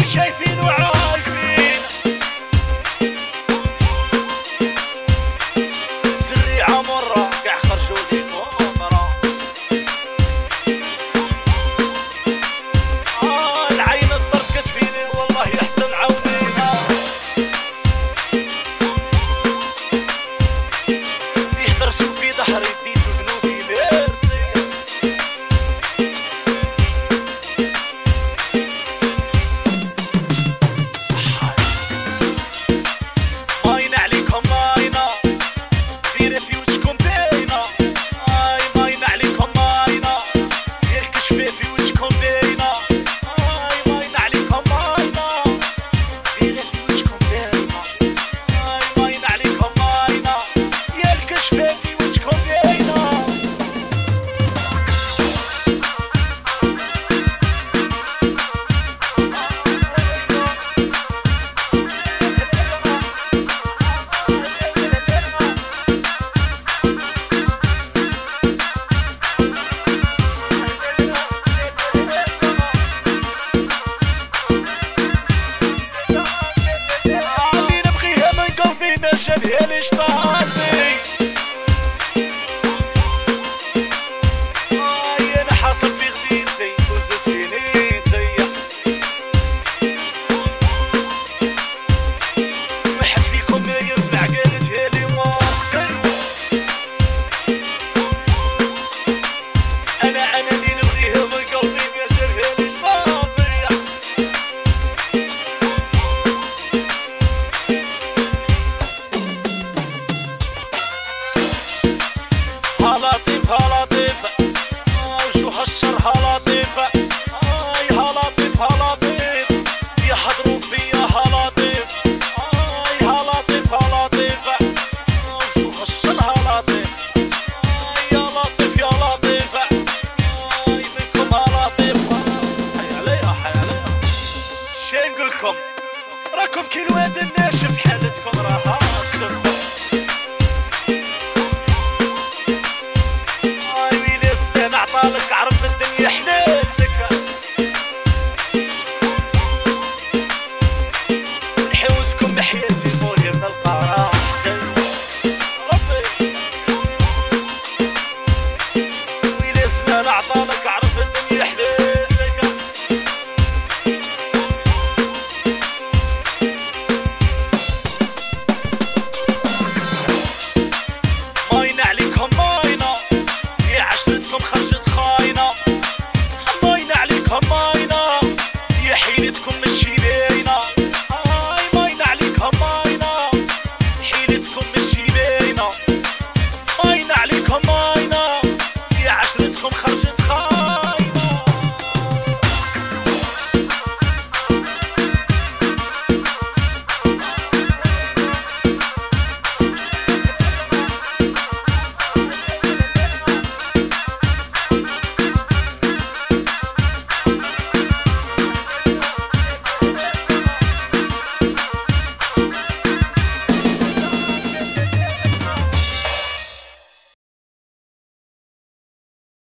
شايفين وعايفين سريعة مرة قاع خرجوا لي المؤامرة العين اتضركت فيني والله يحسن عونينا يهدرسوا في ظهري ديتو ذنوبي ميرسي ماينة عليكم ماينة في ريفيوجكم باينة ماينة عليكم ماينة غير كشفي في وجهكم باينة ماينة عليكم ماينة في ريفيوجكم باينة ماينة عليكم ماينة يا الكشفي في وجهكم باينة اللي نبغيها من قلبي ما جابها ليش طالبي